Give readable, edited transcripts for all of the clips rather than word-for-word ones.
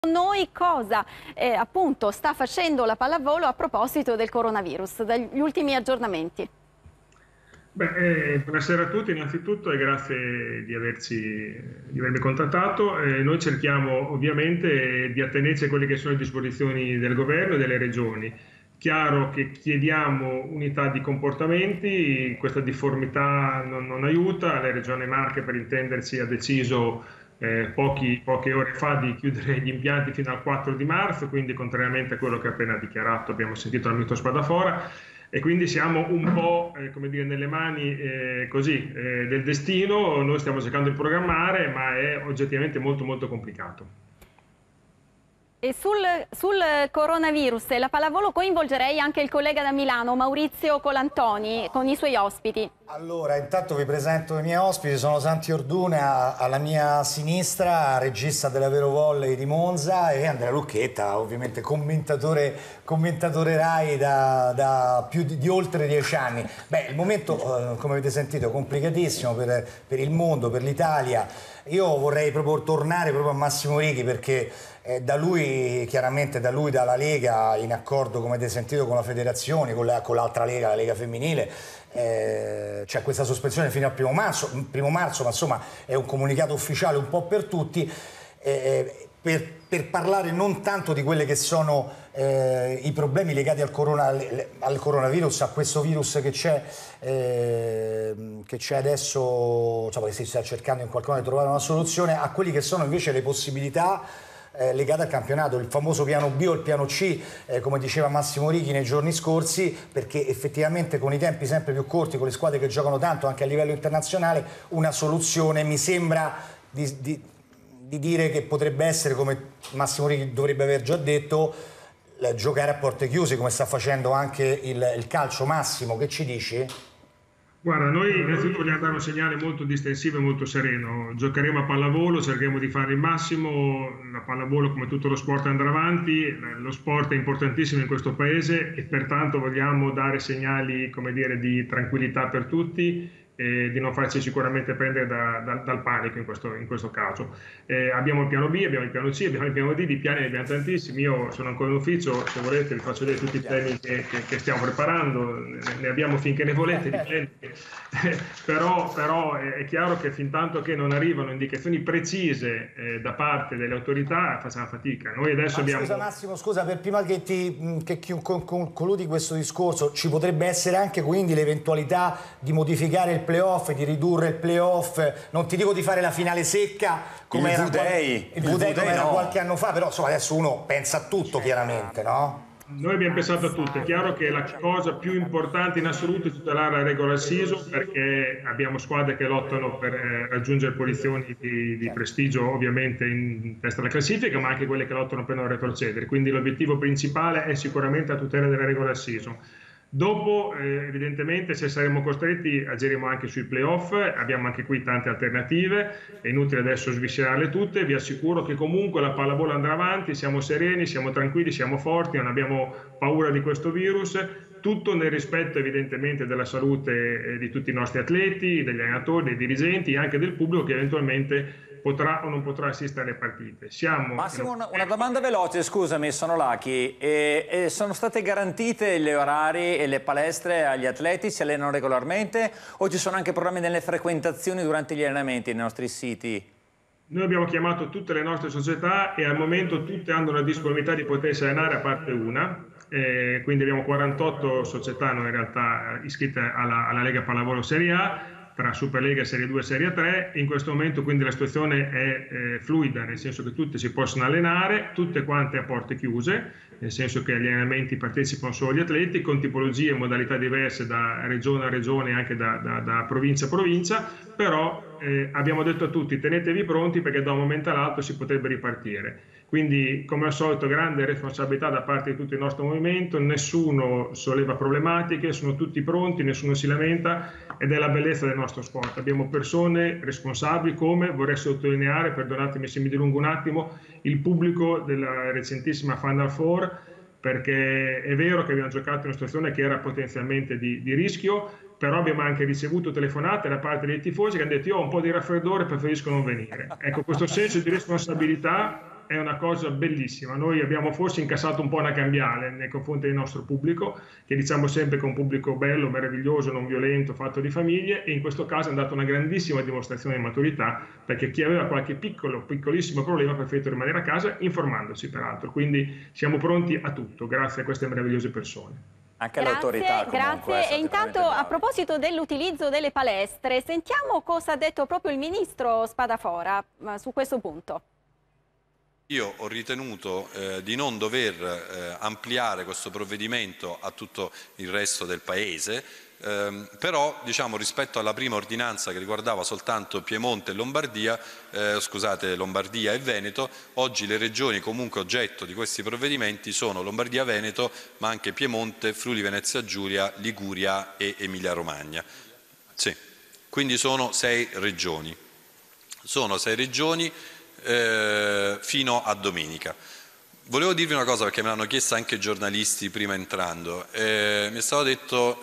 Noi cosa appunto sta facendo la pallavolo a proposito del coronavirus, dagli ultimi aggiornamenti. Buonasera a tutti innanzitutto e grazie di avermi contattato. Noi cerchiamo ovviamente di attenerci a quelle che sono le disposizioni del governo e delle regioni. Chiaro che chiediamo unità di comportamenti, questa difformità non aiuta. La Regione Marche, per intendersi, ha deciso poche ore fa di chiudere gli impianti fino al 4 di marzo, quindi contrariamente a quello che ha appena dichiarato, abbiamo sentito l'amico Spadafora, e quindi siamo un po' come dire, nelle mani del destino. Noi stiamo cercando di programmare, ma è oggettivamente molto molto complicato. E sul coronavirus e la pallavolo coinvolgerei anche il collega da Milano, Maurizio Colantoni, con i suoi ospiti. Allora, intanto vi presento i miei ospiti, sono Santi Orduna alla mia sinistra, regista della Vero Volley di Monza, e Andrea Lucchetta, ovviamente commentatore Rai da più di oltre 10 anni. Il momento, come avete sentito, è complicatissimo per il mondo, per l'Italia. Io vorrei proprio tornare proprio a Massimo Righi, perché da lui, dalla Lega, in accordo, come avete sentito, con la federazione, con l'altra Lega, la Lega femminile, c'è questa sospensione fino al primo marzo, ma insomma è un comunicato ufficiale un po' per tutti, per parlare non tanto di quelli che sono i problemi legati al coronavirus, a questo virus che c'è adesso, insomma, che si sta cercando in qualche modo di trovare una soluzione, a quelli che sono invece le possibilità legate al campionato, il famoso piano B o il piano C, come diceva Massimo Righi nei giorni scorsi, perché effettivamente con i tempi sempre più corti, con le squadre che giocano tanto anche a livello internazionale, una soluzione mi sembra di dire che potrebbe essere, come Massimo Righi dovrebbe aver già detto, giocare a porte chiuse, come sta facendo anche il calcio. Massimo, che ci dici? Guarda, noi innanzitutto vogliamo dare un segnale molto distensivo e molto sereno. Giocheremo a pallavolo, cercheremo di fare il massimo. La pallavolo, come tutto lo sport, andrà avanti. Lo sport è importantissimo in questo paese e pertanto vogliamo dare segnali, come dire, di tranquillità per tutti, di non farci sicuramente prendere dal panico in questo caso. Abbiamo il piano B, abbiamo il piano C, abbiamo il piano D, di piani ne abbiamo tantissimi. Io sono ancora in ufficio, se volete vi faccio vedere tutti i temi che stiamo preparando, ne abbiamo finché ne volete, dipende. Però è chiaro che fin tanto che non arrivano indicazioni precise da parte delle autorità facciamo fatica. Noi adesso abbiamo... Scusa Massimo, scusa, prima che concludi questo discorso, ci potrebbe essere anche quindi l'eventualità di modificare il playoff, di ridurre il playoff, non ti dico di fare la finale secca come era qualche anno fa, però insomma adesso uno pensa a tutto chiaramente, no? Noi abbiamo pensato a tutto. È chiaro che la cosa più importante in assoluto è tutelare la regular season, perché abbiamo squadre che lottano per raggiungere posizioni di prestigio ovviamente in testa alla classifica, ma anche quelle che lottano per non retrocedere. Quindi l'obiettivo principale è sicuramente la tutela della regular season. Dopo, evidentemente, se saremo costretti, agiremo anche sui playoff. Abbiamo anche qui tante alternative, è inutile adesso sviscerarle tutte. Vi assicuro che comunque la pallavolo andrà avanti, siamo sereni, siamo tranquilli, siamo forti, non abbiamo paura di questo virus, tutto nel rispetto evidentemente della salute di tutti i nostri atleti, degli allenatori, dei dirigenti e anche del pubblico che eventualmente potrà o non potrà assistere alle partite. Massimo, una domanda veloce, scusami, sono Lachi. Sono state garantite gli orari e le palestre agli atleti? Si allenano regolarmente o ci sono anche problemi nelle frequentazioni durante gli allenamenti nei nostri siti? Noi abbiamo chiamato tutte le nostre società e al momento tutte hanno la disponibilità di potersi allenare a parte una. Quindi abbiamo 48 società in realtà iscritte alla Lega Pallavolo Serie A, tra Superlega, Serie 2 e Serie 3. In questo momento quindi la situazione è fluida, nel senso che tutte si possono allenare, tutte quante a porte chiuse, nel senso che agli allenamenti partecipano solo gli atleti, con tipologie e modalità diverse da regione a regione e anche da provincia a provincia, però abbiamo detto a tutti tenetevi pronti perché da un momento all'altro si potrebbe ripartire. Quindi, come al solito, grande responsabilità da parte di tutto il nostro movimento, nessuno solleva problematiche, sono tutti pronti, nessuno si lamenta ed è la bellezza del nostro sport. Abbiamo persone responsabili come, vorrei sottolineare, perdonatemi se mi dilungo un attimo, il pubblico della recentissima Final Four, perché è vero che abbiamo giocato in una situazione che era potenzialmente di rischio, però abbiamo anche ricevuto telefonate da parte dei tifosi che hanno detto io ho un po' di raffreddore, preferisco non venire. Ecco, questo senso di responsabilità è una cosa bellissima. Noi abbiamo forse incassato un po' una cambiale nei confronti del nostro pubblico, che diciamo sempre che è un pubblico bello, meraviglioso, non violento, fatto di famiglie, e in questo caso è andata una grandissima dimostrazione di maturità, perché chi aveva qualche piccolissimo problema ha preferito rimanere a casa, informandosi peraltro. Quindi siamo pronti a tutto, grazie a queste meravigliose persone. Anche l'autorità comunque. Grazie. E intanto a proposito dell'utilizzo delle palestre, sentiamo cosa ha detto proprio il ministro Spadafora su questo punto. Io ho ritenuto di non dover ampliare questo provvedimento a tutto il resto del Paese, però diciamo, rispetto alla prima ordinanza che riguardava soltanto Piemonte e Lombardia, Lombardia e Veneto, oggi le regioni comunque oggetto di questi provvedimenti sono Lombardia, Veneto, ma anche Piemonte, Friuli Venezia Giulia, Liguria e Emilia Romagna. Sì. Quindi sono 6 regioni. Sono 6 regioni fino a domenica. Volevo dirvi una cosa, perché me l'hanno chiesta anche i giornalisti prima entrando. Mi è stato detto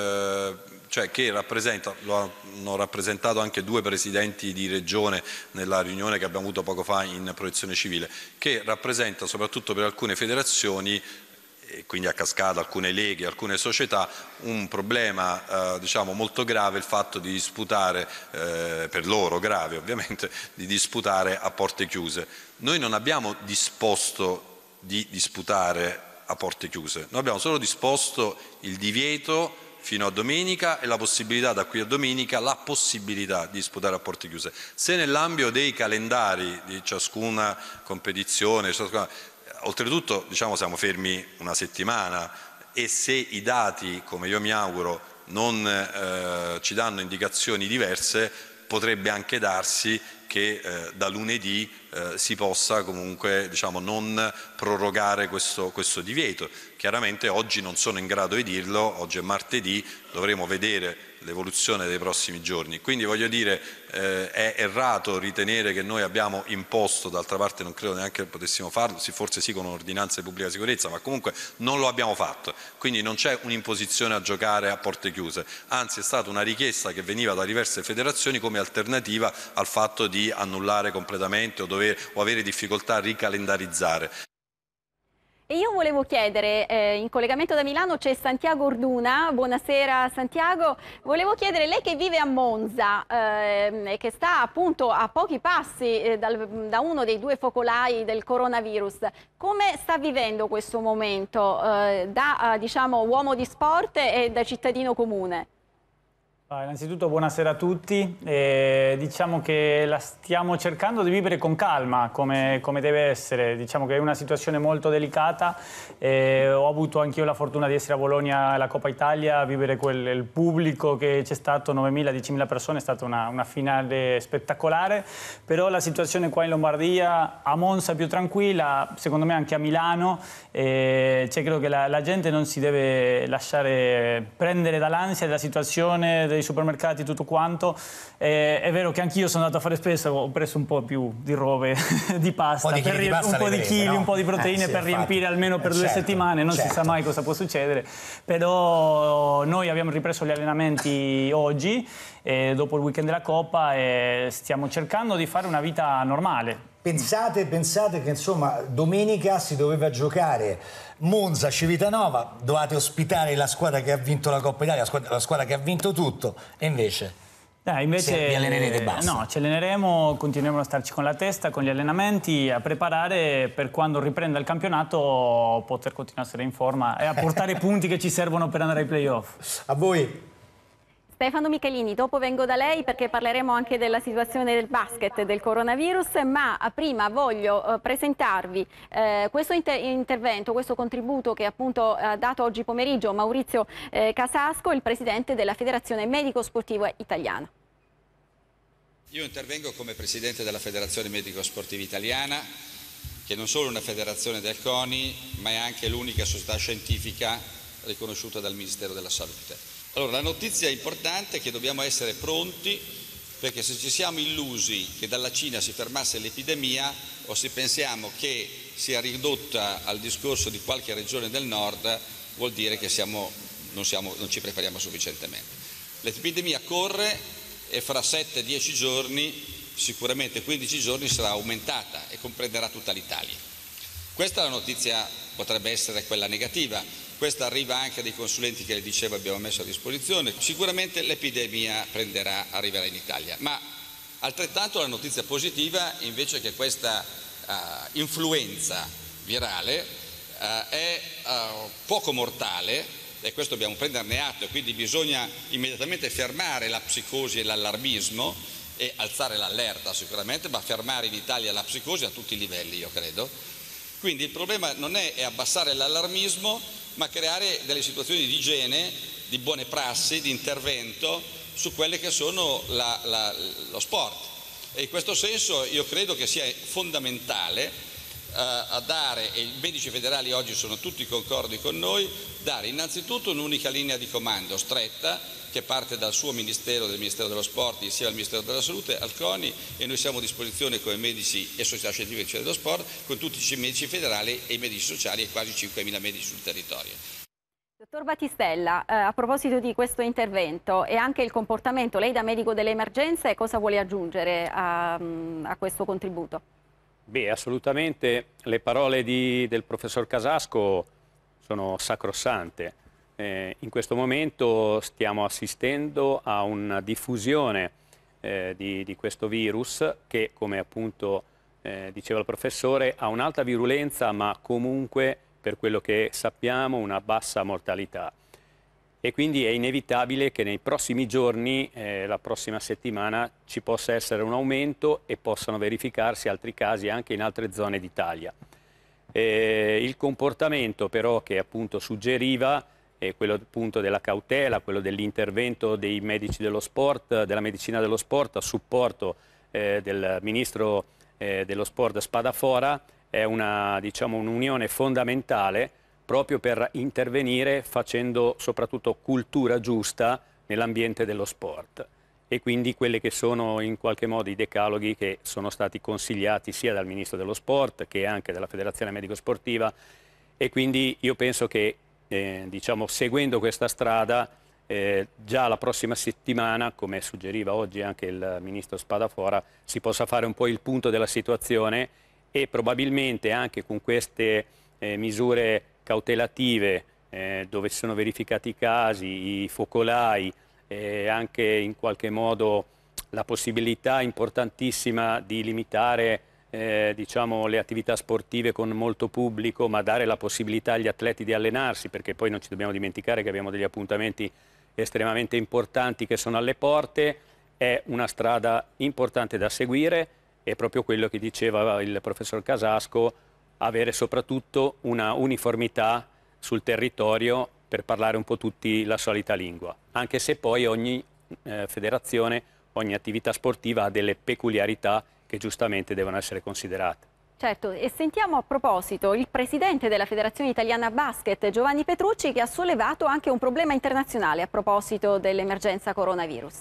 che lo hanno rappresentato anche 2 presidenti di regione nella riunione che abbiamo avuto poco fa in Protezione Civile, che rappresenta soprattutto per alcune federazioni, e quindi a cascata alcune leghe, alcune società, un problema diciamo molto grave, il fatto di disputare, per loro grave ovviamente, di disputare a porte chiuse. Noi non abbiamo disposto di disputare a porte chiuse, noi abbiamo solo disposto il divieto fino a domenica e la possibilità da qui a domenica, la possibilità di disputare a porte chiuse. Se nell'ambito dei calendari di ciascuna competizione, oltretutto diciamo siamo fermi una settimana, e se i dati, come io mi auguro, non ci danno indicazioni diverse, potrebbe anche darsi che da lunedì si possa comunque diciamo, non prorogare questo divieto. Chiaramente oggi non sono in grado di dirlo, oggi è martedì, dovremo vedere l'evoluzione dei prossimi giorni. Quindi voglio dire, è errato ritenere che noi abbiamo imposto, d'altra parte non credo neanche che potessimo farlo, forse sì con un'ordinanza di pubblica sicurezza, ma comunque non lo abbiamo fatto. Quindi non c'è un'imposizione a giocare a porte chiuse, anzi è stata una richiesta che veniva da diverse federazioni come alternativa al fatto di annullare completamente o avere difficoltà a ricalendarizzare. E io volevo chiedere, in collegamento da Milano c'è Santiago Orduna, buonasera Santiago, volevo chiedere, lei che vive a Monza e che sta appunto a pochi passi da uno dei 2 focolai del coronavirus, come sta vivendo questo momento da diciamo, uomo di sport e da cittadino comune? Innanzitutto buonasera a tutti, diciamo che la stiamo cercando di vivere con calma come deve essere, diciamo che è una situazione molto delicata, ho avuto anch'io la fortuna di essere a Bologna alla Coppa Italia, vivere il pubblico che c'è stato, 9.000-10.000 persone, è stata una finale spettacolare, però la situazione qua in Lombardia, a Monza è più tranquilla, secondo me anche a Milano, credo che la gente non si deve lasciare prendere dall'ansia della situazione, dei supermercati, tutto quanto. È vero che anch'io sono andato a fare spesso, ho preso un po' più di robe di pasta, un po' di chili, un po' di proteine per riempire almeno per 2 settimane, non si sa mai cosa può succedere, però noi abbiamo ripreso gli allenamenti oggi, dopo il weekend della Coppa, e stiamo cercando di fare una vita normale. Pensate che insomma domenica si doveva giocare Monza Civitanova, dovete ospitare la squadra che ha vinto la Coppa Italia, la squadra che ha vinto tutto, e invece vi allenerete e basta. No, ci alleneremo, continueremo a starci con la testa, con gli allenamenti, a preparare per quando riprenda il campionato poter continuare a essere in forma e a portare punti che ci servono per andare ai playoff. A voi. Stefano Michelini, dopo vengo da lei perché parleremo anche della situazione del basket, del coronavirus, ma prima voglio presentarvi questo intervento, questo contributo che appunto ha dato oggi pomeriggio Maurizio Casasco, il presidente della Federazione Medico Sportiva Italiana. Io intervengo come presidente della Federazione Medico Sportiva Italiana, che non solo è una federazione del CONI, ma è anche l'unica società scientifica riconosciuta dal Ministero della Salute. Allora, la notizia importante è che dobbiamo essere pronti, perché se ci siamo illusi che dalla Cina si fermasse l'epidemia o se pensiamo che sia ridotta al discorso di qualche regione del nord, vuol dire che non ci prepariamo sufficientemente. L'epidemia corre e fra 7-10 giorni sicuramente 15 giorni sarà aumentata e comprenderà tutta l'Italia. Questa è la notizia, potrebbe essere quella negativa, questa arriva anche dai consulenti che le dicevo abbiamo messo a disposizione. Sicuramente l'epidemia arriverà in Italia, ma altrettanto la notizia positiva invece è che questa influenza virale è poco mortale, e questo dobbiamo prenderne atto, e quindi bisogna immediatamente fermare la psicosi e l'allarmismo e alzare l'allerta sicuramente, ma fermare in Italia la psicosi a tutti i livelli, io credo. Quindi il problema non è abbassare l'allarmismo, ma creare delle situazioni di igiene, di buone prassi, di intervento su quelle che sono lo sport. E in questo senso io credo che sia fondamentale a dare, e i medici federali oggi sono tutti concordi con noi, dare innanzitutto un'unica linea di comando stretta che parte dal suo Ministero, del Ministero dello Sport, insieme al Ministero della Salute, al CONI, e noi siamo a disposizione come medici e società scientifiche dello sport, con tutti i medici federali e i medici sociali e quasi 5.000 medici sul territorio. Dottor Battistella, a proposito di questo intervento e anche il comportamento, lei da medico delle emergenze cosa vuole aggiungere a questo contributo? Beh, assolutamente le parole del professor Casasco sono sacrosante. In questo momento stiamo assistendo a una diffusione di questo virus che, come appunto diceva il professore, ha un'alta virulenza ma comunque, per quello che sappiamo, una bassa mortalità. E quindi è inevitabile che nei prossimi giorni, la prossima settimana, ci possa essere un aumento e possano verificarsi altri casi anche in altre zone d'Italia. Il comportamento però che appunto suggeriva è quello appunto della cautela, quello dell'intervento dei medici dello sport, della medicina dello sport a supporto del ministro dello sport Spadafora, è un'unione fondamentale proprio per intervenire facendo soprattutto cultura giusta nell'ambiente dello sport, e quindi quelli che sono in qualche modo i decaloghi che sono stati consigliati sia dal Ministro dello Sport che anche dalla Federazione Medico Sportiva. E quindi io penso che seguendo questa strada già la prossima settimana, come suggeriva oggi anche il Ministro Spadafora, si possa fare un po' il punto della situazione e probabilmente anche con queste misure cautelative dove si sono verificati i casi, i focolai, anche in qualche modo la possibilità importantissima di limitare le attività sportive con molto pubblico, ma dare la possibilità agli atleti di allenarsi, perché poi non ci dobbiamo dimenticare che abbiamo degli appuntamenti estremamente importanti che sono alle porte. È una strada importante da seguire, è proprio quello che diceva il professor Casasco, avere soprattutto una uniformità sul territorio per parlare un po' tutti la solita lingua, anche se poi ogni federazione, ogni attività sportiva ha delle peculiarità che giustamente devono essere considerate. Certo, e sentiamo a proposito il presidente della Federazione Italiana Basket, Giovanni Petrucci, che ha sollevato anche un problema internazionale a proposito dell'emergenza coronavirus.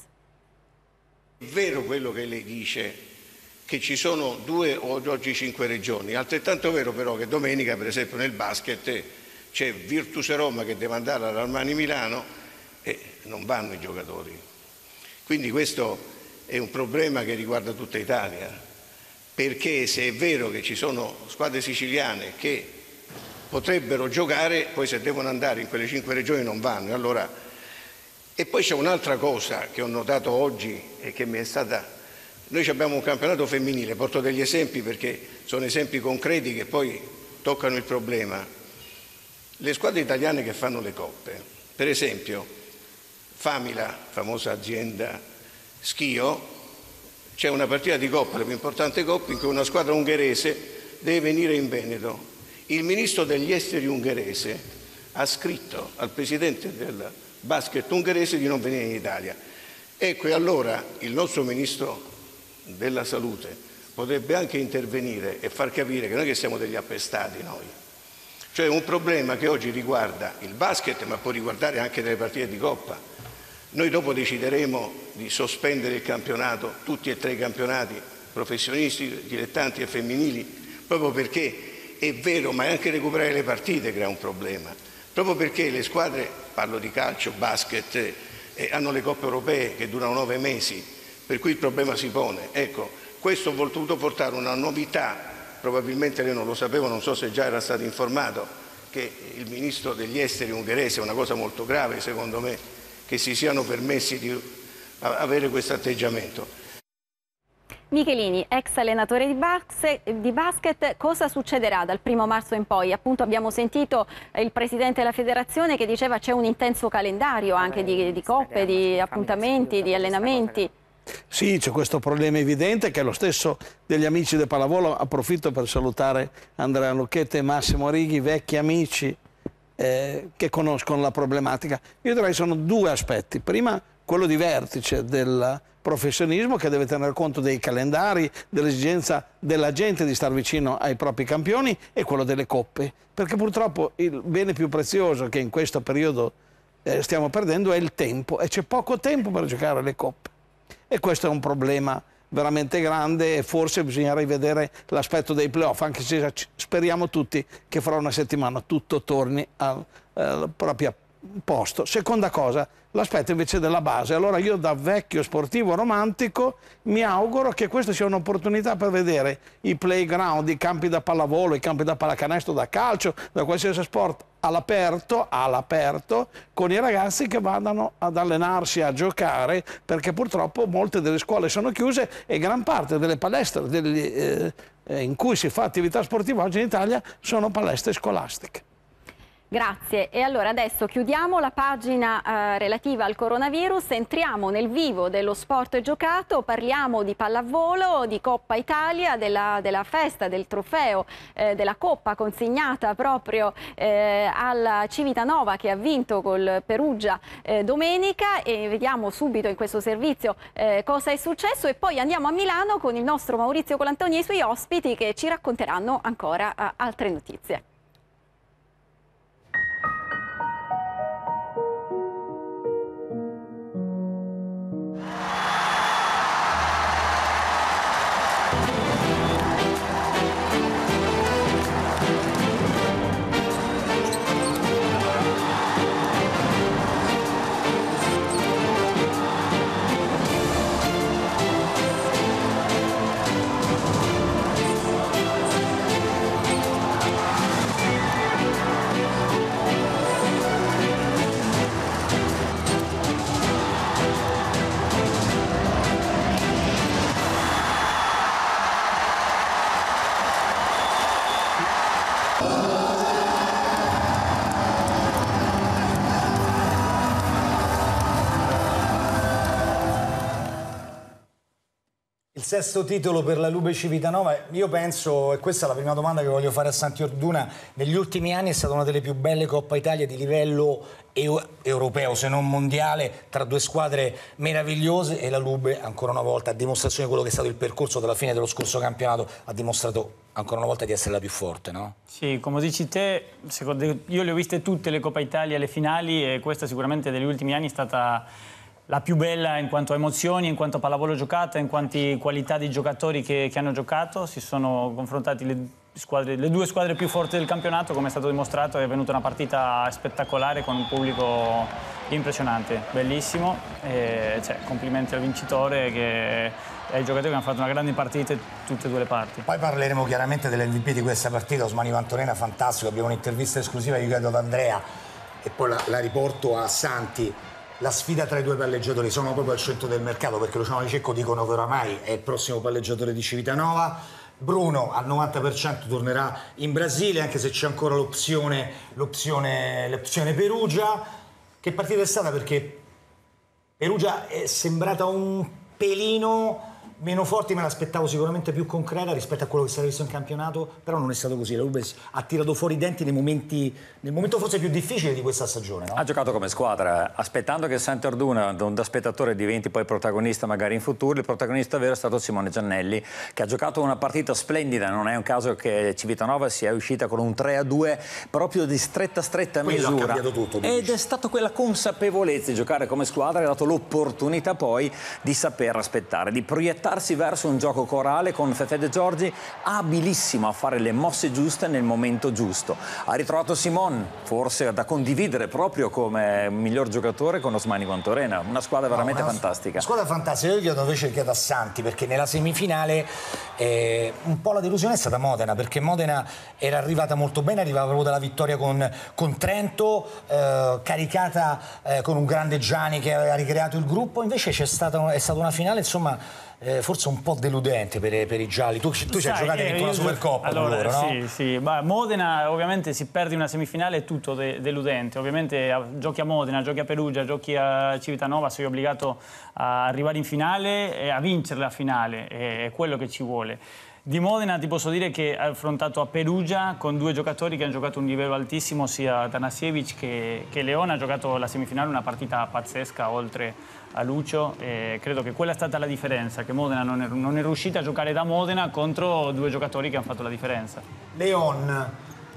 È vero quello che lei dice, che ci sono 2 o oggi 5 regioni, altrettanto vero però che domenica per esempio nel basket c'è Virtus Roma che deve andare all'Armani Milano e non vanno i giocatori. Quindi questo è un problema che riguarda tutta Italia, perché se è vero che ci sono squadre siciliane che potrebbero giocare, poi se devono andare in quelle 5 regioni non vanno. E poi c'è un'altra cosa che ho notato oggi e che mi è stata... Noi abbiamo un campionato femminile, porto degli esempi perché sono esempi concreti che poi toccano il problema. Le squadre italiane che fanno le coppe, per esempio Famila, famosa azienda Schio, c'è una partita di coppa, la più importante coppa, in cui una squadra ungherese deve venire in Veneto. Il ministro degli esteri ungherese ha scritto al presidente del basket ungherese di non venire in Italia. Ecco, e allora il nostro ministro della salute potrebbe anche intervenire e far capire che noi che siamo degli appestati noi. Cioè un problema che oggi riguarda il basket ma può riguardare anche delle partite di coppa. Noi dopo decideremo di sospendere il campionato, tutti e 3 i campionati, professionisti, dilettanti e femminili, proprio perché è vero, ma anche recuperare le partite crea un problema. Proprio perché le squadre, parlo di calcio, basket, hanno le coppe europee che durano 9 mesi, per cui il problema si pone. Ecco, questo ho voluto portare una novità, probabilmente lei non lo sapeva, non so se già era stato informato, che il ministro degli esteri ungherese, è una cosa molto grave secondo me, che si siano permessi di avere questo atteggiamento. Michelini, ex allenatore di basket, cosa succederà dal 1° marzo in poi? Appunto abbiamo sentito il presidente della federazione che diceva c'è un intenso calendario anche di coppe, di appuntamenti, di allenamenti. Sì, c'è questo problema evidente che è lo stesso degli amici del pallavolo. Approfitto per salutare Andrea Lucchetta e Massimo Righi, vecchi amici che conoscono la problematica. Io direi che sono due aspetti. Prima quello di vertice del professionismo che deve tener conto dei calendari, dell'esigenza della gente di star vicino ai propri campioni, e quello delle coppe, perché purtroppo il bene più prezioso che in questo periodo stiamo perdendo è il tempo, e c'è poco tempo per giocare le coppe, e questo è un problema veramente grande, e forse bisogna rivedere l'aspetto dei playoff, anche se speriamo tutti che fra una settimana tutto torni al proprio posto. Seconda cosa, l'aspetto invece della base. Allora io, da vecchio sportivo romantico, mi auguro che questa sia un'opportunità per vedere i playground, i campi da pallavolo, i campi da pallacanestro, da calcio, da qualsiasi sport all'aperto, con i ragazzi che vadano ad allenarsi, a giocare, perché purtroppo molte delle scuole sono chiuse e gran parte delle palestre in cui si fa attività sportiva oggi in Italia sono palestre scolastiche. Grazie. E allora adesso chiudiamo la pagina relativa al coronavirus, entriamo nel vivo dello sport giocato, parliamo di pallavolo, di Coppa Italia, della festa, del trofeo, della Coppa consegnata proprio alla Civitanova, che ha vinto col Perugia domenica, e vediamo subito in questo servizio cosa è successo, e poi andiamo a Milano con il nostro Maurizio Colantoni e i suoi ospiti che ci racconteranno ancora altre notizie. Il sesto titolo per la Lube Civitanova, io penso, e questa è la prima domanda che voglio fare a Santi Orduna, negli ultimi anni è stata una delle più belle Coppa Italia di livello europeo, se non mondiale, tra due squadre meravigliose, e la Lube ancora una volta, a dimostrazione di quello che è stato il percorso dalla fine dello scorso campionato, ha dimostrato ancora una volta di essere la più forte, no? Sì, come dici te, io le ho viste tutte le Coppa Italia, le finali, e questa sicuramente degli ultimi anni è stata la più bella in quanto a emozioni, in quanto a pallavolo giocata, in quanto a qualità di giocatori che hanno giocato. Si sono confrontati le due squadre più forti del campionato, come è stato dimostrato. È venuta una partita spettacolare con un pubblico impressionante, bellissimo. Complimenti al vincitore e ai giocatori che hanno fatto una grande partita in tutte e due le parti. Poi parleremo chiaramente dell'MVP di questa partita, Osmani Vantonena, fantastico. Abbiamo un'intervista esclusiva, io chiedo ad Andrea e poi la riporto a Santi. La sfida tra i due palleggiatori, sono proprio al centro del mercato, perché Luciano Di Cecco dicono che oramai è il prossimo palleggiatore di Civitanova. Bruno al 90% tornerà in Brasile, anche se c'è ancora l'opzione Perugia. Che partita è stata? Perché Perugia è sembrata un pelino meno forte, me l'aspettavo sicuramente più concreta rispetto a quello che si era visto in campionato, però non è stato così. La Lube ha tirato fuori i denti nel momento forse più difficile di questa stagione, no? Ha giocato come squadra, aspettando che Santi Orduna da spettatore diventi poi protagonista magari in futuro. Il protagonista vero è stato Simone Giannelli, che ha giocato una partita splendida. Non è un caso che Civitanova sia uscita con un 3-2 proprio di stretta Quello misura, ha cambiato tutto, ed è stata quella consapevolezza di giocare come squadra che ha dato l'opportunità poi di saper aspettare, di proiettare portarsi verso un gioco corale con Fefè De Giorgi abilissimo a fare le mosse giuste nel momento giusto. Ha ritrovato Simon, forse da condividere proprio come miglior giocatore con Osmani Vantorena, una squadra veramente fantastica. Una squadra fantastica. Io chiedo a Santi, perché nella semifinale un po' la delusione è stata Modena, perché Modena era arrivata molto bene, arrivava proprio dalla vittoria con Trento, caricata con un grande Gianni che aveva ricreato il gruppo. Invece è stata una finale, insomma, forse un po' deludente per i gialli. Tu ci hai giocato dentro la Supercoppa con loro, no? Sì. Modena ovviamente si perde una semifinale, è tutto deludente. Ovviamente giochi a Modena, giochi a Perugia, giochi a Civitanova, sei obbligato a arrivare in finale e a vincere la finale, è quello che ci vuole. Di Modena ti posso dire che ha affrontato a Perugia con due giocatori che hanno giocato un livello altissimo, sia Tanasiewicz che Leone. Ha giocato la semifinale una partita pazzesca oltre a Lucio, e credo che quella è stata la differenza, che Modena non è riuscita a giocare da Modena contro due giocatori che hanno fatto la differenza. Leone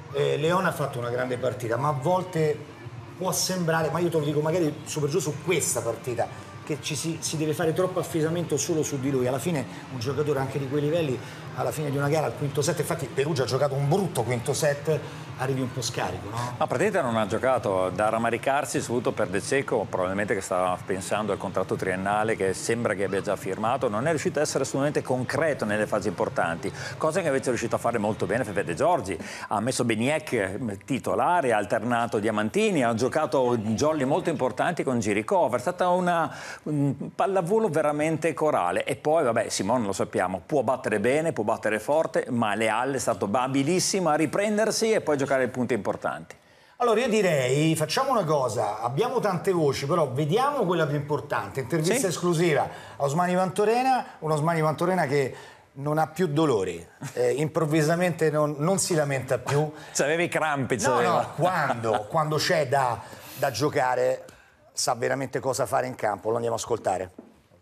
ha fatto una grande partita, ma a volte può sembrare, ma io te lo dico magari soprattutto su questa partita, che si deve fare troppo affidamento solo su di lui. Alla fine un giocatore anche di quei livelli, alla fine di una gara, al quinto set, infatti Perugia ha giocato un brutto quinto set, arrivi un po' scarico, no? Ma praticamente non ha giocato, da rammaricarsi soprattutto per De Cecco, probabilmente che stava pensando al contratto triennale che sembra che abbia già firmato. Non è riuscito a essere assolutamente concreto nelle fasi importanti, cosa che invece è riuscito a fare molto bene Fefè De Giorgi. Ha messo Beniek titolare, ha alternato Diamantini, ha giocato jolly molto importanti con giri cover. È stata un pallavolo veramente corale. E poi vabbè, Simon lo sappiamo, può battere bene, può battere forte, ma Leal è stato abilissimo a riprendersi e poi giocare i punti importanti. Allora io direi, facciamo una cosa, abbiamo tante voci, però vediamo quella più importante. Intervista esclusiva a Osmani Vantorena, un Osmani Vantorena che non ha più dolori, improvvisamente non si lamenta più. C'aveva i crampi, no, quando c'è da giocare sa veramente cosa fare in campo. Lo andiamo a ascoltare.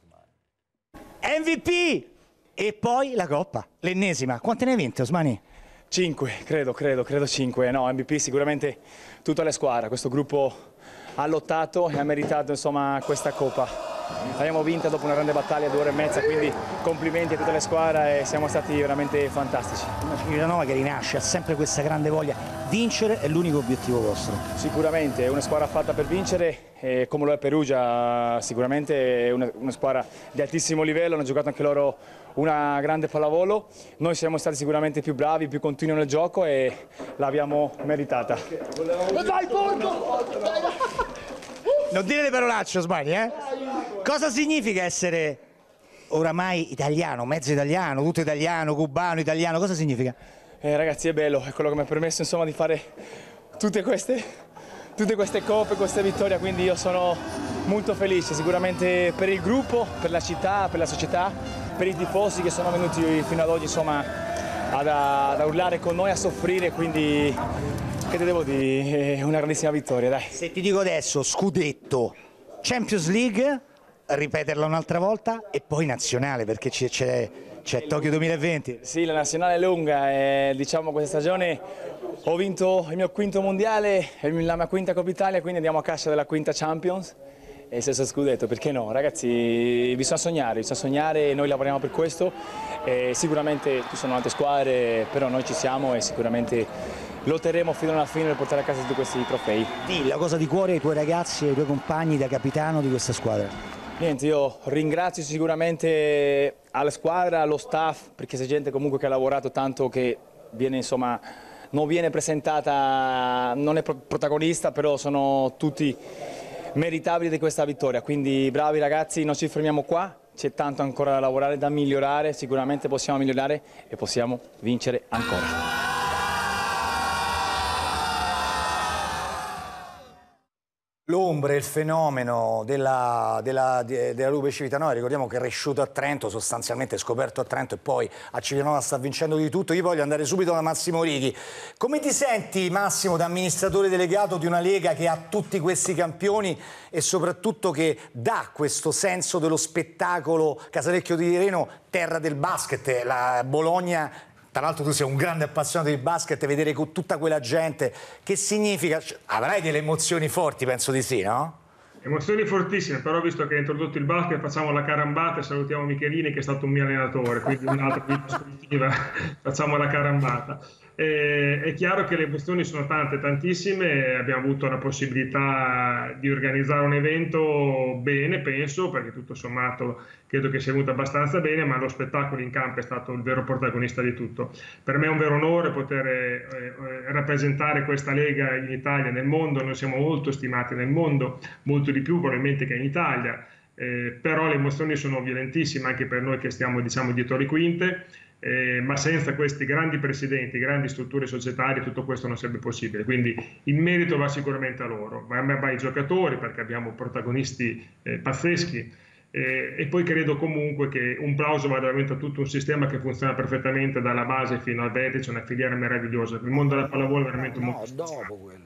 MVP e poi la Coppa, l'ennesima. Quante ne hai vinte, Osmani? 5, credo 5. No, MVP sicuramente tutta la squadra. Questo gruppo ha lottato e ha meritato, insomma, questa Coppa. L'abbiamo vinta dopo una grande battaglia, 2 ore e mezza, quindi complimenti a tutta la squadra e siamo stati veramente fantastici. Una Civitanova che rinasce, ha sempre questa grande voglia. Vincere è l'unico obiettivo vostro. Sicuramente, è una squadra fatta per vincere, e come lo è Perugia, sicuramente è una squadra di altissimo livello, hanno giocato anche loro una grande pallavolo. Noi siamo stati sicuramente più bravi, più continui nel gioco e l'abbiamo meritata. Vai, Porto! Non dire le parolacce, Osmani, eh? Cosa significa essere oramai italiano, mezzo italiano, tutto italiano, cubano, italiano? Cosa significa? Ragazzi, è bello, è quello che mi ha permesso, insomma, di fare tutte queste coppe, queste vittorie, quindi io sono molto felice, sicuramente per il gruppo, per la città, per la società, per i tifosi che sono venuti fino ad oggi, insomma, ad urlare con noi, a soffrire, quindi che te devo dire, è una grandissima vittoria, dai. Se ti dico adesso scudetto, Champions League, ripeterla un'altra volta, e poi nazionale, perché c'è Tokyo 2020. Sì, la nazionale è lunga e diciamo questa stagione ho vinto il mio quinto mondiale e la mia quinta Coppa Italia, quindi andiamo a caccia della quinta Champions e il stesso scudetto, perché no? Ragazzi, bisogna sognare e noi lavoriamo per questo. E sicuramente ci sono altre squadre, però noi ci siamo e sicuramente lotteremo fino alla fine per portare a casa tutti questi trofei. Dì la cosa di cuore ai tuoi ragazzi e ai tuoi compagni da capitano di questa squadra. Niente, io ringrazio sicuramente alla squadra, allo staff, perché c'è gente comunque che ha lavorato tanto, che viene, insomma, non viene presentata, non è protagonista, però sono tutti meritabili di questa vittoria, quindi bravi ragazzi, non ci fermiamo qua, c'è tanto ancora da lavorare, da migliorare, sicuramente possiamo migliorare e possiamo vincere ancora. L'ombra, il fenomeno della Lupe Civitanova, ricordiamo che è cresciuto a Trento, sostanzialmente scoperto a Trento e poi a Civitanova sta vincendo di tutto. Io voglio andare subito da Massimo Righi. Come ti senti, Massimo, da amministratore delegato di una Lega che ha tutti questi campioni e soprattutto che dà questo senso dello spettacolo? Casalecchio di Reno, terra del basket, la Bologna. Tra l'altro tu sei un grande appassionato di basket, vedere con tutta quella gente, che significa? Avrai delle emozioni forti, penso di sì, no? Emozioni fortissime, però visto che hai introdotto il basket facciamo la carambata e salutiamo Michelini che è stato un mio allenatore, quindi un'altra prospettiva, facciamo la carambata. È chiaro che le emozioni sono tantissime, abbiamo avuto la possibilità di organizzare un evento bene, penso, perché tutto sommato credo che sia venuto abbastanza bene, ma lo spettacolo in campo è stato il vero protagonista di tutto. Per me è un vero onore poter rappresentare questa Lega in Italia, nel mondo. Noi siamo molto stimati nel mondo, molto di più probabilmente che in Italia, però le emozioni sono violentissime anche per noi che stiamo, diciamo, dietro le quinte. Ma senza questi grandi presidenti, grandi strutture societarie, tutto questo non sarebbe possibile. Quindi il merito va sicuramente a loro, va ai giocatori, perché abbiamo protagonisti pazzeschi, e poi credo comunque che un plauso vada veramente a tutto un sistema che funziona perfettamente dalla base fino al vertice, una filiera meravigliosa. Il mondo della pallavolo è veramente molto dopo quello.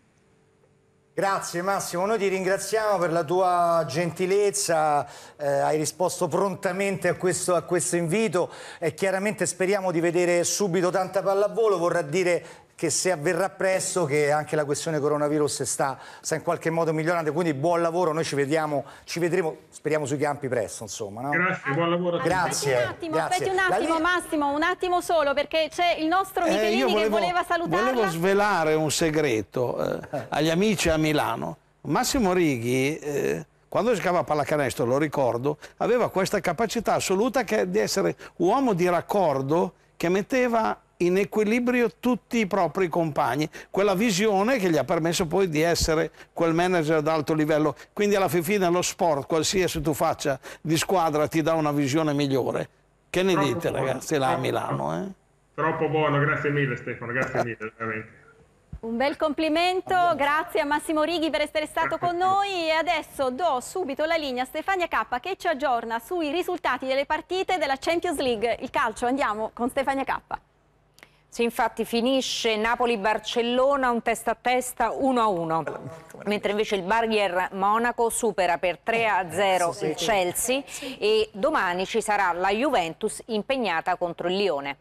Grazie Massimo, noi ti ringraziamo per la tua gentilezza, hai risposto prontamente a questo invito e chiaramente speriamo di vedere subito tanta pallavolo. Vorrà dire che se avverrà presto, che anche la questione coronavirus sta in qualche modo migliorando, quindi buon lavoro, noi ci vedremo, speriamo sui campi presto, insomma. No? Grazie, buon lavoro. Grazie. Aspetti un attimo Massimo, un attimo solo, perché c'è il nostro Michelini che voleva salutarla. Volevo svelare un segreto agli amici a Milano. Massimo Righi, quando giocava a pallacanestro, lo ricordo, aveva questa capacità assoluta di essere uomo di raccordo che metteva in equilibrio tutti i propri compagni, quella visione che gli ha permesso poi di essere quel manager d'alto livello. Quindi alla fine lo sport, qualsiasi tu faccia di squadra, ti dà una visione migliore. Che ne dite ragazzi là a Milano? Troppo buono, grazie mille Stefano, grazie mille veramente. Un bel complimento, grazie a Massimo Righi per essere stato con noi, e adesso do subito la linea a Stefania Cappa che ci aggiorna sui risultati delle partite della Champions League. Il calcio, andiamo con Stefania Cappa. Sì, infatti finisce Napoli-Barcellona un testa a testa 1-1, mentre invece il Bayern Monaco supera per 3-0 il Chelsea e domani ci sarà la Juventus impegnata contro il Lione.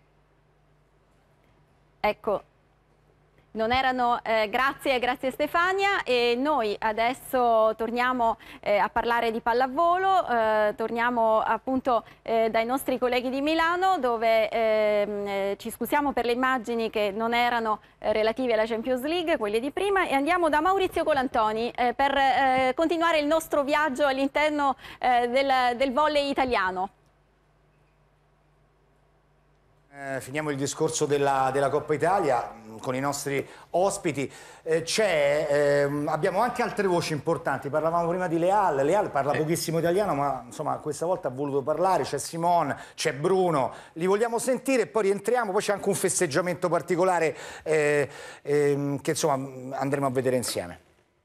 Ecco. Non erano, grazie Stefania, e noi adesso torniamo a parlare di pallavolo, torniamo appunto dai nostri colleghi di Milano, dove ci scusiamo per le immagini che non erano relative alla Champions League, quelle di prima, e andiamo da Maurizio Colantoni per continuare il nostro viaggio all'interno del volley italiano. Finiamo il discorso della Coppa Italia con i nostri ospiti. Abbiamo anche altre voci importanti. Parlavamo prima di Leal. Leal parla pochissimo italiano, ma insomma questa volta ha voluto parlare. C'è Simone, c'è Bruno. Li vogliamo sentire e poi rientriamo. Poi c'è anche un festeggiamento particolare che insomma andremo a vedere insieme.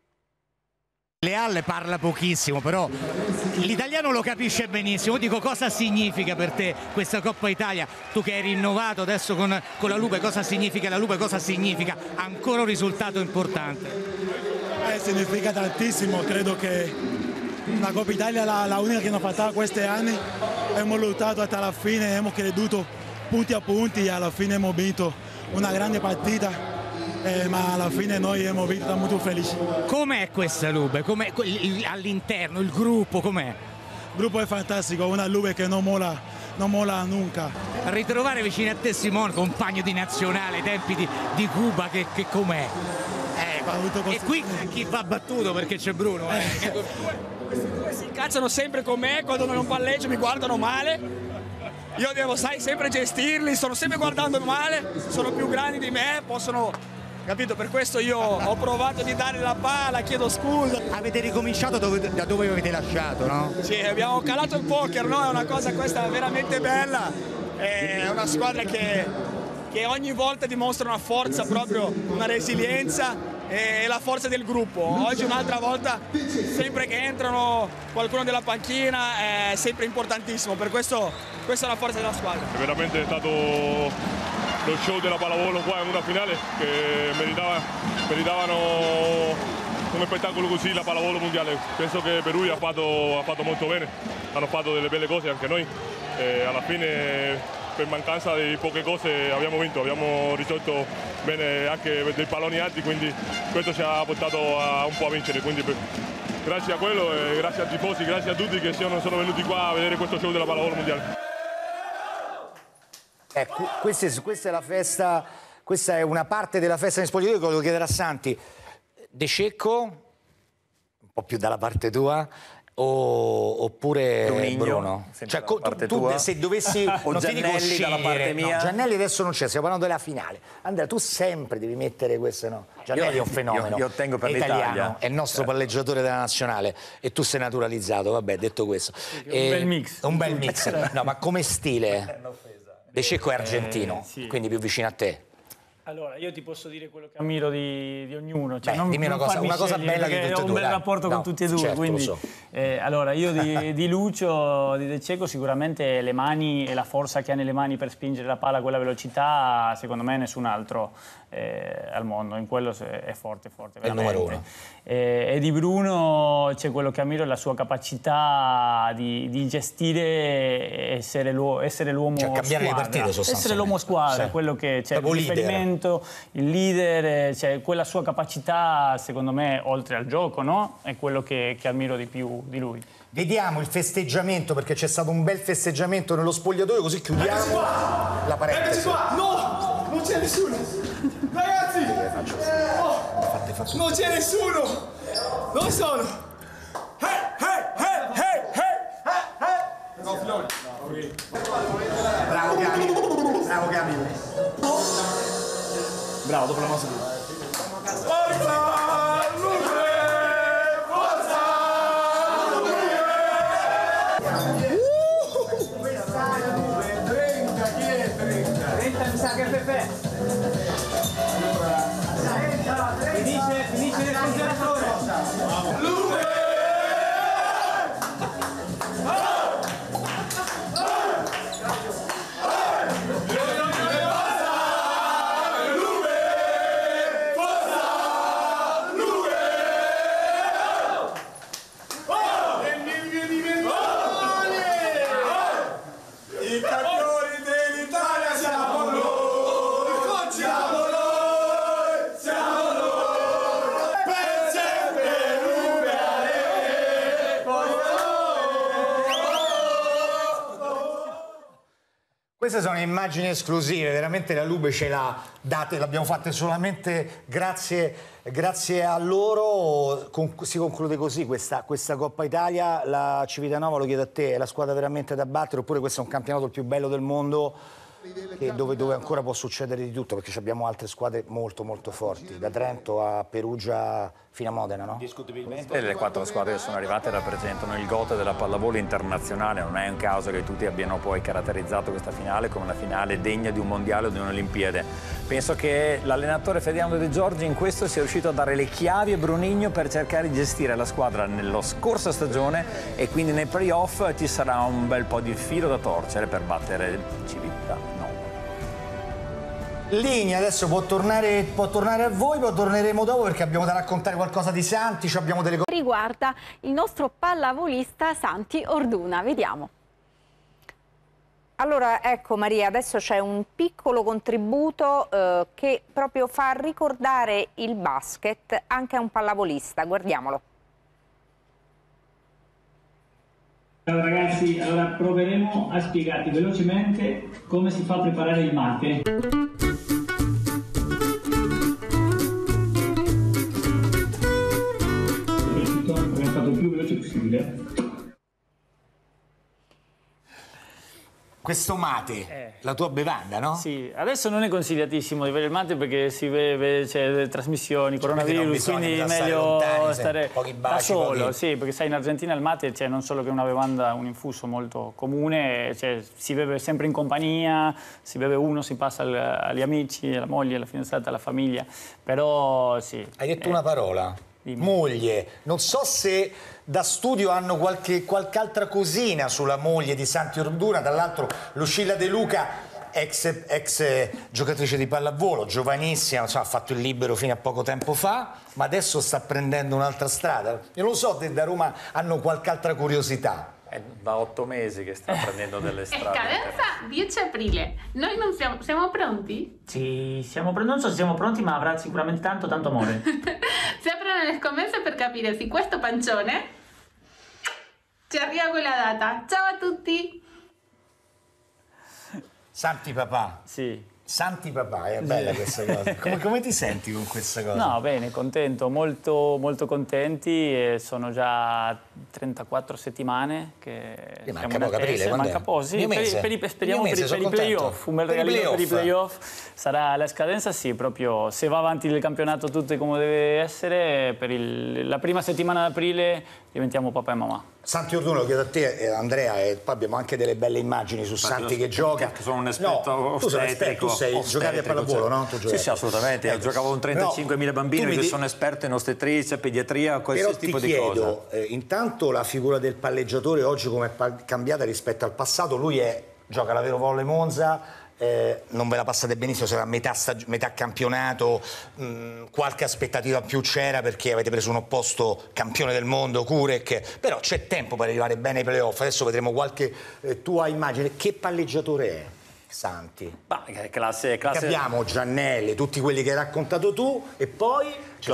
Leal parla pochissimo, però l'italiano lo capisce benissimo. Dico, cosa significa per te questa Coppa Italia? Tu che hai rinnovato adesso con la Lupe, cosa significa la Lupe? Cosa significa ancora un risultato importante? Significa tantissimo, credo che la Coppa Italia è la unica che non fatta questi anni. Abbiamo lottato hasta la fine, abbiamo creduto punti a punti e alla fine abbiamo vinto una grande partita. Ma alla fine noi abbiamo vinto, siamo molto felici. Com'è questa Lube? All'interno, il gruppo com'è? Il gruppo è fantastico, una Lube che non molla nunca. Ritrovare vicino a te Simone, compagno di nazionale, ai tempi di Cuba, che com'è? E qui chi va battuto perché c'è Bruno. Questi due si incacciano sempre con me, quando non palleggio mi guardano male. Io devo, sempre gestirli, stanno sempre guardando male, sono più grandi di me, possono... Capito? Per questo io ho provato di dare la palla, chiedo scusa. Avete ricominciato da dove avete lasciato, no? Sì, abbiamo calato il poker, no? È una cosa questa veramente bella. È una squadra che ogni volta dimostra una forza, proprio una resilienza e la forza del gruppo. Oggi un'altra volta, sempre che entrano qualcuno della panchina, è sempre importantissimo. Per questo questa è la forza della squadra. È veramente stato lo show della pallavolo qua in una finale che meritavano un spettacolo così, la pallavolo mondiale. Penso che Perù ha fatto molto bene, hanno fatto delle belle cose anche noi e alla fine per mancanza di poche cose abbiamo vinto, abbiamo risolto bene anche dei palloni alti, quindi questo ci ha portato un po' a vincere, quindi per grazie a quello e grazie ai tifosi, grazie a tutti che sono venuti qua a vedere questo show della pallavolo mondiale. Questa è la festa, questa è una parte della festa in spogliatoio, volevo chiedere a Santi. De Cecco, un po' più dalla parte tua, oppure Brunigno, Bruno? Cioè, tu se dovessi, o non Giannelli ti dico scegliere, dalla parte mia. no, Giannelli adesso non c'è, stiamo parlando della finale. Andrea, tu sempre devi mettere queste, no? Giannelli è un fenomeno. Io tengo per italiano, l'Italia. è il nostro palleggiatore della nazionale e tu sei naturalizzato, vabbè, detto questo. Un bel mix. Un bel mix, no, ma come stile? De Cecco è argentino, sì. quindi più vicino a te. Allora, io ti posso dire quello che ammiro di ognuno. Cioè, Dimmi una cosa bella di tutti e due. Ho un bel rapporto con tutti e due, certo, quindi... lo so. Allora, io di Lucio, di De Cecco, sicuramente le mani e la forza che ha nelle mani per spingere la palla a quella velocità, secondo me nessun altro al mondo. In quello è forte, veramente. È il numero uno. E di Bruno c'è quello che ammiro, è la sua capacità di gestire, essere l'uomo cioè, cambiare squadra. le partite sostanzialmente. Essere l'uomo squadra, sì. quello che c'è, il leader. riferimento, il leader, cioè quella sua capacità, secondo me, oltre al gioco, no? È quello che ammiro di più di lui. Vediamo il festeggiamento, perché c'è stato un bel festeggiamento nello spogliatoio, così chiudiamo la parentesi. Eccoci qua! No! Non c'è nessuno! Ragazzi! Non c'è nessuno! Dove sono? Bravo Gami, bravo Gami. Bravo, dopo la mossa tu. Forza! Luce! Forza! Luce! 30, chi è 30? 30 mi sa che è Pepe. Finisce il congelatore. Luce! I campioni dell'Italia siamo noi, siamo noi, per sempre Queste sono immagini esclusive, veramente la Lube ce l'ha date, l'abbiamo fatte solamente grazie a loro. Si conclude così questa Coppa Italia. La Civitanova, lo chiedo a te, è la squadra veramente da battere oppure questo è un campionato il più bello del mondo dove ancora può succedere di tutto, perché abbiamo altre squadre molto forti, da Trento a Perugia fino a Modena, no? E le 4 squadre che sono arrivate rappresentano il GOAT della pallavolo internazionale. Non è un caso che tutti abbiano poi caratterizzato questa finale come una finale degna di un mondiale o di un'Olimpiade. Penso che l'allenatore Ferdinando De Giorgi in questo sia riuscito a dare le chiavi a Brunigno per cercare di gestire la squadra nella scorsa stagione, e quindi nei playoff ci sarà un bel po' di filo da torcere per battere Civitanova. Linea adesso può tornare a voi, poi torneremo dopo perché abbiamo da raccontare qualcosa di Santi, abbiamo delle cose. Riguarda il nostro pallavolista Santi Orduna, vediamo. Allora, ecco Maria, adesso c'è un piccolo contributo che proprio fa ricordare il basket anche a un pallavolista, guardiamolo. Ciao ragazzi, allora proveremo a spiegarti velocemente come si fa a preparare il mate. Abbiamo fatto il più veloce possibile. Questo mate, la tua bevanda, no? Sì, adesso non è consigliatissimo di bere il mate perché si vede, c'è trasmissioni, coronavirus, quindi è meglio stare da solo, sì, perché sai in Argentina il mate non solo che è una bevanda, un infuso molto comune, si beve sempre in compagnia, si beve uno, si passa agli amici, alla moglie, alla fidanzata, alla famiglia, però sì. Hai detto una parola, moglie, non so se da studio hanno qualche altra cosina sulla moglie di Santi Orduna, tra l'altro Lucilla De Luca, ex giocatrice di pallavolo, giovanissima, insomma, ha fatto il libero fino a poco tempo fa, ma adesso sta prendendo un'altra strada. Io non so se da Roma hanno qualche altra curiosità. È da 8 mesi che sta prendendo delle strade. Scadenza 10 aprile. Noi non siamo pronti? Sì, siamo pronti, non so se siamo pronti, ma avrà sicuramente tanto amore. Si aprono giocano le scommesse per capire se questo pancione ci arriva quella data. Ciao a tutti! Santi papà. Sì. Santi papà, è bella questa cosa. Come ti senti con questa cosa? No, bene, contento, molto, molto contenti. E sono già 34 settimane che manca poco aprile, manca poco, sì, speriamo per i playoff, un bel regalino per i playoff. Sarà la scadenza, sì, proprio se va avanti il campionato tutto come deve essere, per la prima settimana d'aprile diventiamo papà e mamma. Santi Orduno, lo chiedo a te, Andrea, e poi abbiamo anche delle belle immagini su Santi che gioca. Sono un esperto ostetrico. Tu sei giocavi a pallavolo, no? Sì, assolutamente. Ecco. Giocavo con 35.000 bambini che sono esperti in ostetricia, pediatria, qualsiasi tipo di cosa. Però ti chiedo, intanto la figura del palleggiatore oggi come è cambiata rispetto al passato? Lui gioca alla Vero Volley Monza. Non ve la passate benissimo, sarà metà campionato, qualche aspettativa più c'era perché avete preso un opposto campione del mondo, Kurek, però c'è tempo per arrivare bene ai playoff. Adesso vedremo qualche tua immagine. Che palleggiatore è Santi? Classe. Abbiamo Giannelli, tutti quelli che hai raccontato tu, e poi c'è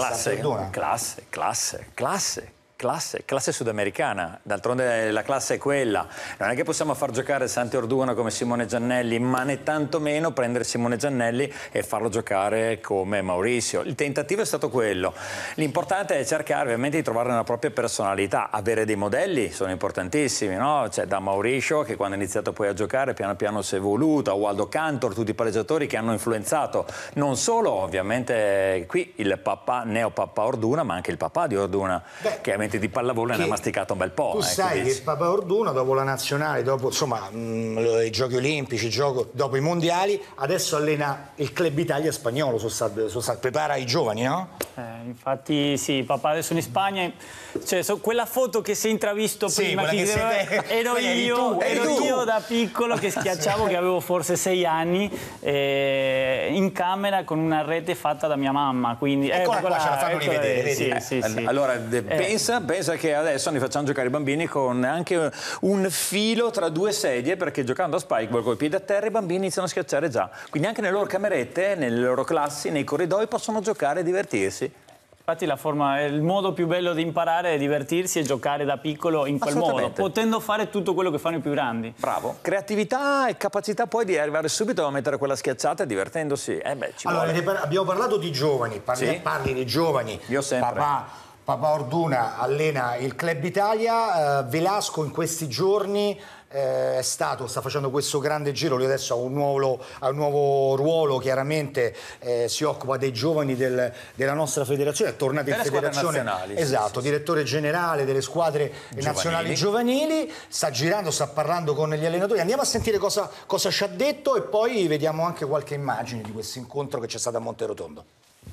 classe sudamericana, d'altronde la classe è quella. Non è che possiamo far giocare Santi Orduna come Simone Giannelli, ma né tantomeno prendere Simone Giannelli e farlo giocare come Mauricio. Il tentativo è stato quello. L'importante è cercare ovviamente di trovare una propria personalità, avere dei modelli sono importantissimi, no? C'è da Mauricio, che quando ha iniziato poi a giocare piano piano si è evoluto, a Waldo Cantor, tutti i palleggiatori che hanno influenzato non solo ovviamente qui il papà, neopapà Orduna, ma anche il papà di Orduna, che ovviamente di pallavolo ne ha masticato un bel po'. Tu sai che il papà Orduna, dopo la nazionale, dopo insomma i giochi olimpici, dopo i mondiali, adesso allena il Club Italia spagnolo, prepara i giovani, no? Infatti sì, papà adesso in Spagna, cioè quella foto che si è intravisto prima, ero io da piccolo che schiacciavo, che avevo forse 6 anni, in camera con una rete fatta da mia mamma, quindi qua ce la fanno rivedere, vedi? Sì. Allora pensa che adesso ne facciamo giocare i bambini con anche un filo tra 2 sedie, perché giocando a spikeball con i piedi a terra i bambini iniziano a schiacciare già, quindi anche nelle loro camerette, nelle loro classi, nei corridoi possono giocare e divertirsi. Infatti il modo più bello di imparare è divertirsi e giocare da piccolo in quel modo, potendo fare tutto quello che fanno i più grandi. Bravo, creatività e capacità poi di arrivare subito a mettere quella schiacciata e divertendosi. Allora, abbiamo parlato di giovani, parli di giovani. Io sempre. Papà Orduna allena il Club Italia, Velasco in questi giorni sta facendo questo grande giro, lui adesso ha un nuovo ruolo, chiaramente si occupa dei giovani della nostra federazione, è tornato in federazione, nazionali, esatto, direttore generale delle squadre nazionali giovanili, sta girando, sta parlando con gli allenatori, andiamo a sentire cosa ci ha detto e poi vediamo anche qualche immagine di questo incontro che c'è stato a Monterotondo.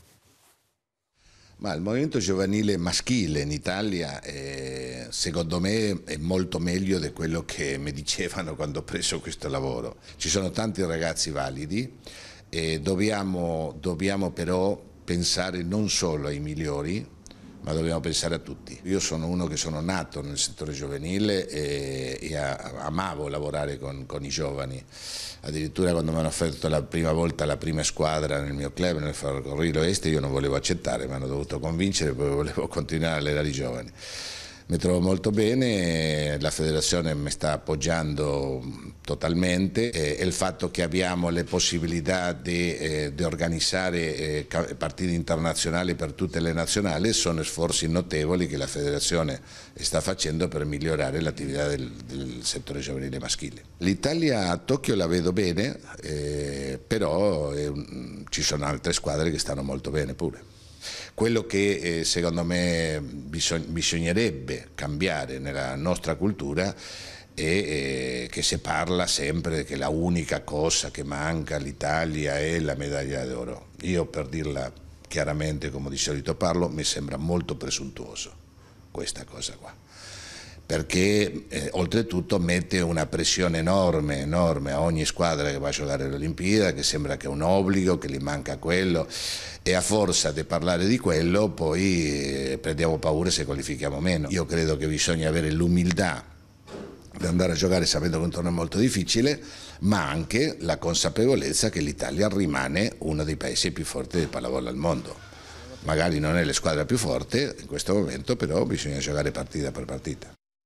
Ma il movimento giovanile maschile in Italia secondo me è molto meglio di quello che mi dicevano quando ho preso questo lavoro. Ci sono tanti ragazzi validi e dobbiamo però pensare non solo ai migliori, ma dobbiamo pensare a tutti. Io sono uno che sono nato nel settore giovanile e amavo lavorare con i giovani. Addirittura quando mi hanno offerto la prima volta la prima squadra nel mio club, nel Ferrocarril Oeste, io non volevo accettare, mi hanno dovuto convincere, poi volevo continuare a allenare i giovani. Mi trovo molto bene, la federazione mi sta appoggiando totalmente e il fatto che abbiamo le possibilità di organizzare partite internazionali per tutte le nazionali sono sforzi notevoli che la federazione sta facendo per migliorare l'attività del settore giovanile maschile. L'Italia a Tokyo la vedo bene, però ci sono altre squadre che stanno molto bene pure. Quello che secondo me bisognerebbe cambiare nella nostra cultura è che si parla sempre che la unica cosa che manca all'Italia è la medaglia d'oro. Io, per dirla chiaramente come di solito parlo, mi sembra molto presuntuoso questa cosa qua, perché oltretutto mette una pressione enorme a ogni squadra che va a giocare alle Olimpiadi, che sembra che è un obbligo, che gli manca quello, e a forza di parlare di quello poi prendiamo paura se qualifichiamo meno. Io credo che bisogna avere l'umiltà di andare a giocare sapendo che è un torneo molto difficile, ma anche la consapevolezza che l'Italia rimane uno dei paesi più forti del pallavolo al mondo. magari non è la squadra più forte in questo momento, però bisogna giocare partita per partita.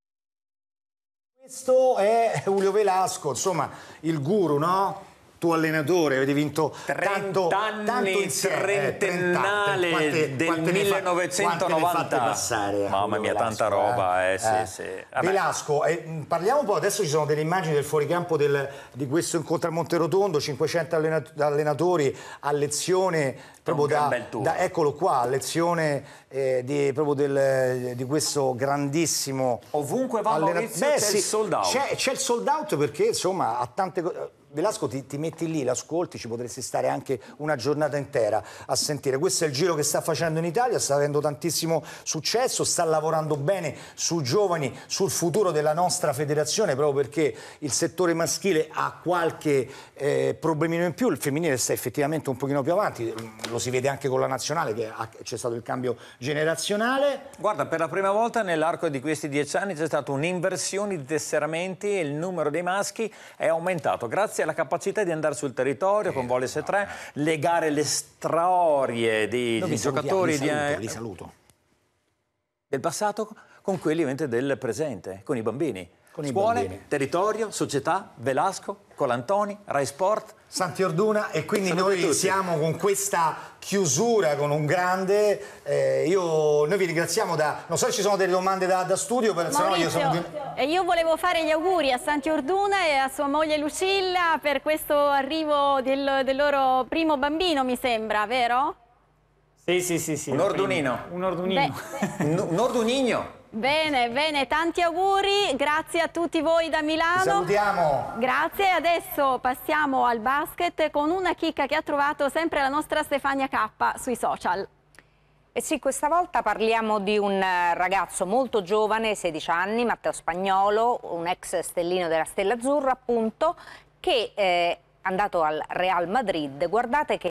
Questo è Julio Velasco, insomma, il guru, no? Tuo allenatore, avete vinto 30 anni, trentennale del 1990. Passare, mamma mia, Velasco, tanta roba, sì. Velasco, parliamo un po', adesso ci sono delle immagini del fuoricampo di questo incontro a Monterotondo, 500 allenatori a lezione proprio eccolo qua, a lezione di questo grandissimo... Ovunque va Maurizio c'è il sold out. C'è il sold out perché insomma ha tante cose... Velasco ti metti lì, l'ascolti, ci potresti stare anche una giornata intera a sentire. Questo è il giro che sta facendo in Italia, sta avendo tantissimo successo, sta lavorando bene sui giovani, sul futuro della nostra federazione, proprio perché il settore maschile ha qualche problemino in più, il femminile sta effettivamente un pochino più avanti, lo si vede anche con la nazionale che c'è stato il cambio generazionale. Guarda, per la prima volta nell'arco di questi 10 anni c'è stata un'inversione di tesseramenti e il numero dei maschi è aumentato, grazie alla capacità di andare sul territorio con Volley S3, legare le storie di giocatori li saluto. Del passato con quelli ovviamente del presente, con i bambini. Scuole, territorio, società, Velasco, Colantoni, Rai Sport. Santiorduna, e quindi noi siamo con questa chiusura con un grande, noi vi ringraziamo non so se ci sono delle domande da studio, Maurizio, io volevo fare gli auguri a Santiorduna e a sua moglie Lucilla per questo arrivo del loro primo bambino, mi sembra, vero? Sì. Un ordunino. Un ordunino. Un ordunino. Bene, tanti auguri, grazie a tutti voi da Milano. Ti salutiamo. Grazie, adesso passiamo al basket con una chicca che ha trovato sempre la nostra Stefania K sui social. E sì, questa volta parliamo di un ragazzo molto giovane, 16 anni, Matteo Spagnolo, un ex stellino della Stella Azzurra appunto, che è andato al Real Madrid. Guardate che